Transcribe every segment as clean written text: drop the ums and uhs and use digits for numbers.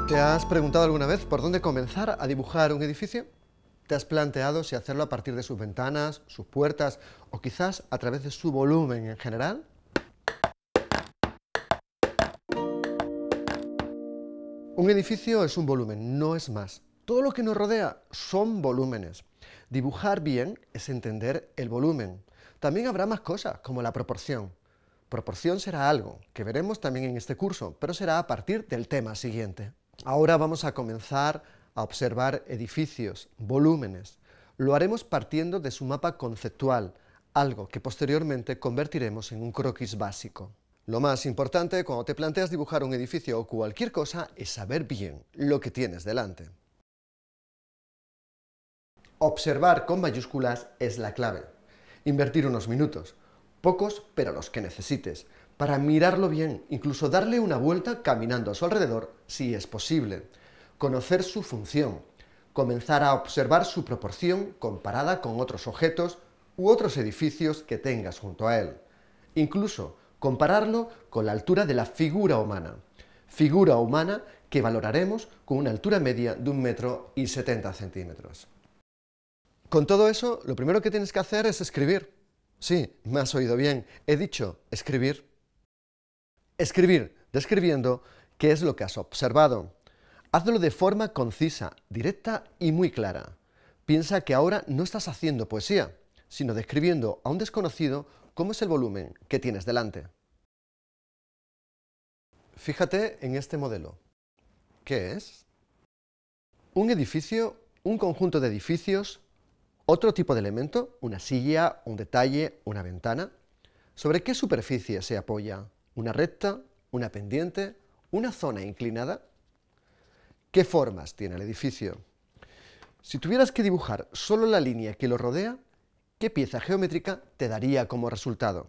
¿Te has preguntado alguna vez por dónde comenzar a dibujar un edificio? ¿Te has planteado si hacerlo a partir de sus ventanas, sus puertas o quizás a través de su volumen en general? Un edificio es un volumen, no es más. Todo lo que nos rodea son volúmenes. Dibujar bien es entender el volumen. También habrá más cosas, como la proporción. Proporción será algo que veremos también en este curso, pero será a partir del tema siguiente. Ahora vamos a comenzar a observar edificios, volúmenes. Lo haremos partiendo de su mapa conceptual, algo que posteriormente convertiremos en un croquis básico. Lo más importante cuando te planteas dibujar un edificio o cualquier cosa es saber bien lo que tienes delante. Observar con mayúsculas es la clave. Invertir unos minutos, pocos pero los que necesites, para mirarlo bien, incluso darle una vuelta caminando a su alrededor si es posible. Conocer su función, comenzar a observar su proporción comparada con otros objetos u otros edificios que tengas junto a él. Incluso compararlo con la altura de la figura humana que valoraremos con una altura media de 1,70 m. Con todo eso, lo primero que tienes que hacer es escribir. Sí, me has oído bien, he dicho escribir. Escribir, describiendo qué es lo que has observado. Hazlo de forma concisa, directa y muy clara. Piensa que ahora no estás haciendo poesía, sino describiendo a un desconocido cómo es el volumen que tienes delante. Fíjate en este modelo. ¿Qué es? Un edificio, un conjunto de edificios, otro tipo de elemento, una silla, un detalle, una ventana. ¿Sobre qué superficie se apoya? ¿Una recta? ¿Una pendiente? ¿Una zona inclinada? ¿Qué formas tiene el edificio? Si tuvieras que dibujar solo la línea que lo rodea, ¿qué pieza geométrica te daría como resultado?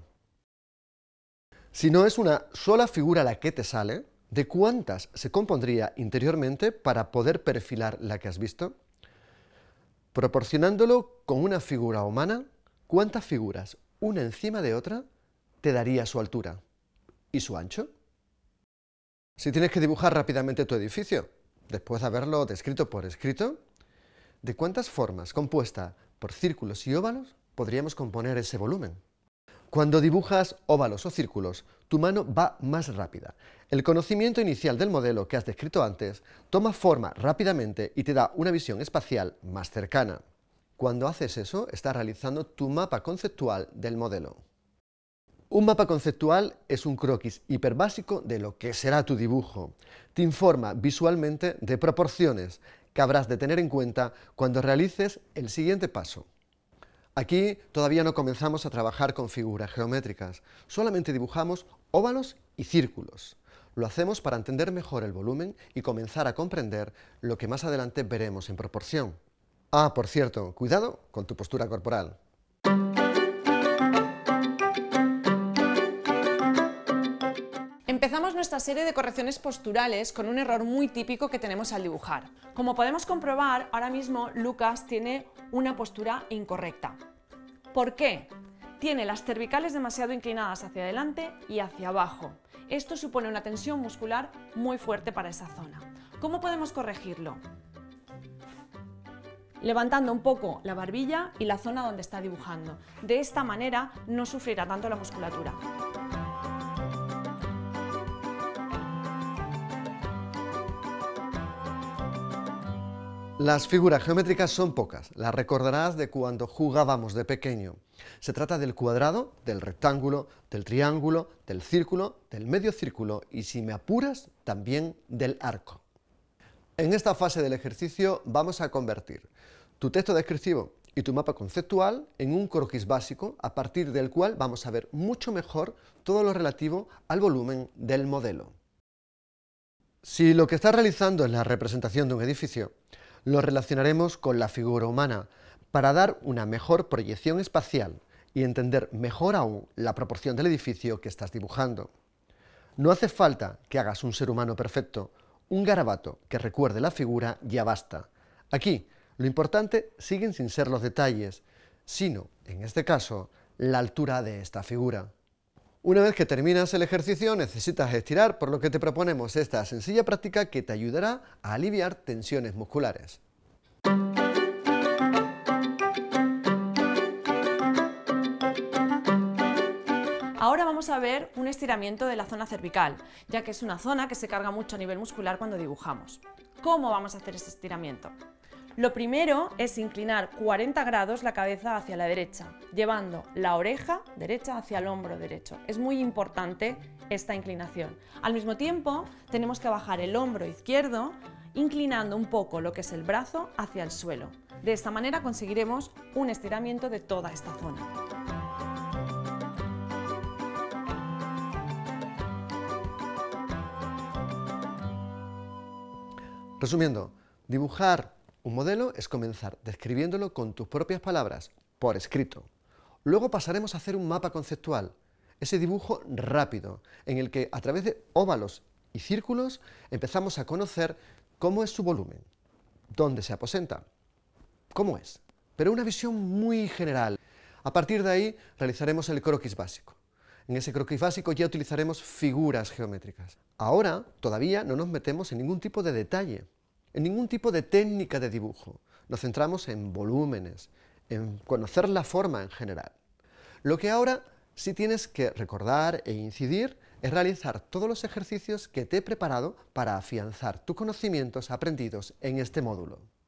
Si no es una sola figura la que te sale, ¿de cuántas se compondría interiormente para poder perfilar la que has visto? Proporcionándolo con una figura humana, ¿cuántas figuras, una encima de otra, te daría su altura? ¿Y su ancho? Si tienes que dibujar rápidamente tu edificio, después de haberlo descrito por escrito, ¿de cuántas formas compuestas por círculos y óvalos podríamos componer ese volumen? Cuando dibujas óvalos o círculos, tu mano va más rápida. El conocimiento inicial del modelo que has descrito antes toma forma rápidamente y te da una visión espacial más cercana. Cuando haces eso, estás realizando tu mapa conceptual del modelo. Un mapa conceptual es un croquis hiperbásico de lo que será tu dibujo. Te informa visualmente de proporciones que habrás de tener en cuenta cuando realices el siguiente paso. Aquí todavía no comenzamos a trabajar con figuras geométricas, solamente dibujamos óvalos y círculos. Lo hacemos para entender mejor el volumen y comenzar a comprender lo que más adelante veremos en proporción. Ah, por cierto, cuidado con tu postura corporal. Empezamos nuestra serie de correcciones posturales con un error muy típico que tenemos al dibujar. Como podemos comprobar, ahora mismo Lucas tiene una postura incorrecta. ¿Por qué? Tiene las cervicales demasiado inclinadas hacia adelante y hacia abajo. Esto supone una tensión muscular muy fuerte para esa zona. ¿Cómo podemos corregirlo? Levantando un poco la barbilla y la zona donde está dibujando. De esta manera no sufrirá tanto la musculatura. Las figuras geométricas son pocas, las recordarás de cuando jugábamos de pequeño. Se trata del cuadrado, del rectángulo, del triángulo, del círculo, del medio círculo y, si me apuras, también del arco. En esta fase del ejercicio vamos a convertir tu texto descriptivo y tu mapa conceptual en un croquis básico a partir del cual vamos a ver mucho mejor todo lo relativo al volumen del modelo. Si lo que estás realizando es la representación de un edificio, lo relacionaremos con la figura humana para dar una mejor proyección espacial y entender mejor aún la proporción del edificio que estás dibujando. No hace falta que hagas un ser humano perfecto, un garabato que recuerde la figura ya basta. Aquí, lo importante siguen sin ser los detalles, sino, en este caso, la altura de esta figura. Una vez que terminas el ejercicio necesitas estirar, por lo que te proponemos esta sencilla práctica que te ayudará a aliviar tensiones musculares. Ahora vamos a ver un estiramiento de la zona cervical, ya que es una zona que se carga mucho a nivel muscular cuando dibujamos. ¿Cómo vamos a hacer este estiramiento? Lo primero es inclinar 40 grados la cabeza hacia la derecha, llevando la oreja derecha hacia el hombro derecho. Es muy importante esta inclinación. Al mismo tiempo, tenemos que bajar el hombro izquierdo, inclinando un poco lo que es el brazo hacia el suelo. De esta manera conseguiremos un estiramiento de toda esta zona. Resumiendo, dibujar un modelo es comenzar describiéndolo con tus propias palabras, por escrito. Luego pasaremos a hacer un mapa conceptual, ese dibujo rápido, en el que a través de óvalos y círculos empezamos a conocer cómo es su volumen, dónde se aposenta, cómo es, pero una visión muy general. A partir de ahí realizaremos el croquis básico. En ese croquis básico ya utilizaremos figuras geométricas. Ahora todavía no nos metemos en ningún tipo de detalle, en ningún tipo de técnica de dibujo. Nos centramos en volúmenes, en conocer la forma en general. Lo que ahora sí tienes que recordar e incidir es realizar todos los ejercicios que te he preparado para afianzar tus conocimientos aprendidos en este módulo.